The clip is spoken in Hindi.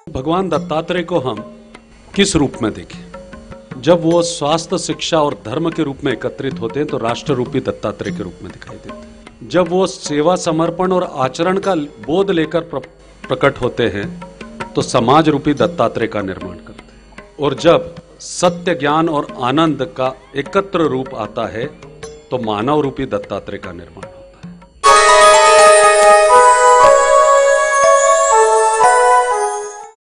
भगवान दत्तात्रेय को हम किस रूप में देखें? जब वो स्वास्थ्य, शिक्षा और धर्म के रूप में एकत्रित होते हैं तो राष्ट्र रूपी दत्तात्रेय के रूप में दिखाई देते हैं। जब वो सेवा, समर्पण और आचरण का बोध लेकर प्रकट होते हैं तो समाज रूपी दत्तात्रेय का निर्माण करते हैं। और जब सत्य, ज्ञान और आनंद का एकत्र रूप आता है तो मानव रूपी दत्तात्रेय का निर्माण